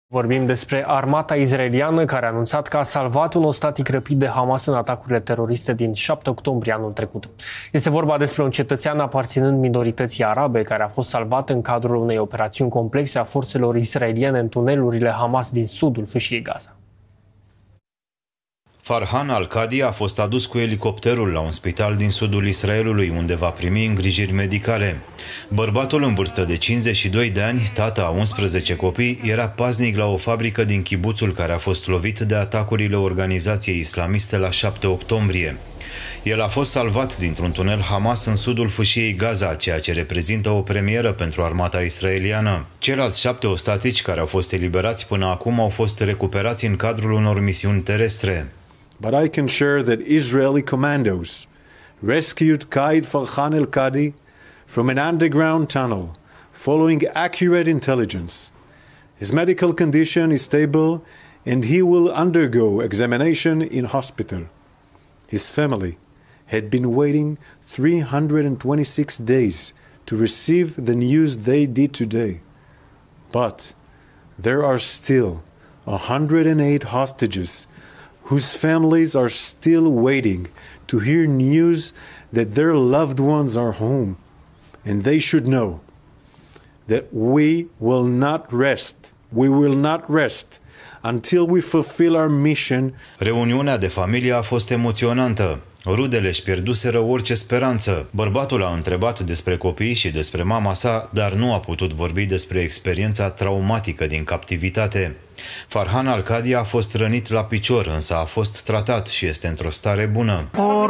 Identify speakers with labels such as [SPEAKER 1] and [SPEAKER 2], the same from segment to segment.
[SPEAKER 1] Vorbim despre armata izraeliană care a anunțat că a salvat un ostatnic răpit de Hamas în atacurile teroriste din 7 octombrie anul trecut. Este vorba despre un cetățean aparținând minorității arabe care a fost salvat în cadrul unei operațiuni complexe a forțelor israeliene în tunelurile Hamas din sudul fâșiei Gaza.
[SPEAKER 2] Farhan Al-Qadi a fost adus cu elicopterul la un spital din sudul Israelului, unde va primi îngrijiri medicale. Bărbatul în vârstă de 52 de ani, tată a 11 copii, era paznic la o fabrică din chibuțul care a fost lovit de atacurile organizației islamiste la 7 octombrie. El a fost salvat dintr-un tunel Hamas în sudul fâșiei Gaza, ceea ce reprezintă o premieră pentru armata israeliană. Ceilalți 7 ostatici care au fost eliberați până acum au fost recuperați în cadrul unor misiuni terestre.
[SPEAKER 3] But I can share that Israeli commandos rescued Qaid Farhan Al-Qadi from an underground tunnel following accurate intelligence. His medical condition is stable and he will undergo examination in hospital. His family had been waiting 326 days to receive the news they did today. But there are still 108 hostages whose families are still waiting to hear news that their loved ones are home. And they should know that we will not rest until we fulfill our mission.
[SPEAKER 2] Reuniunea de familie a fost emoționantă. Rudele își pierduseră orice speranță. Bărbatul a întrebat despre copii și despre mama sa, dar nu a putut vorbi despre experiența traumatică din captivitate. Farhan Al-Qadi a fost rănit la picior, însă a fost tratat și este într-o stare bună.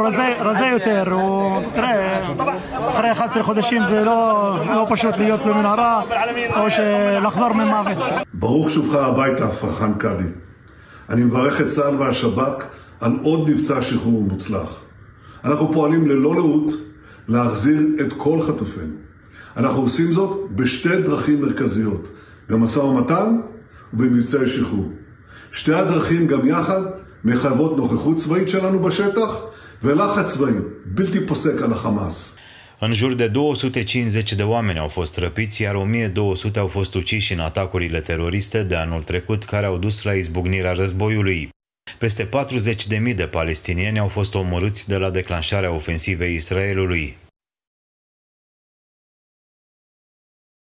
[SPEAKER 4] ברוך שובך הביתה, פרחן קאדי. אני מברך את צה"ל והשב"כ על עוד מבצע שחרור מוצלח. אנחנו פועלים ללא לאות להחזיר את כל חטופינו. אנחנו עושים זאת בשתי דרכים מרכזיות, במשא ומתן ובמבצעי שחרור. שתי הדרכים גם יחד מחייבות נוכחות צבאית שלנו בשטח ולחץ צבאי בלתי פוסק על החמאס.
[SPEAKER 2] În jur de 250 de oameni au fost răpiți, iar 1200 au fost uciși în atacurile teroriste de anul trecut care au dus la izbucnirea războiului. Peste 40.000 de palestinieni au fost omorâți de la declanșarea ofensivei Israelului.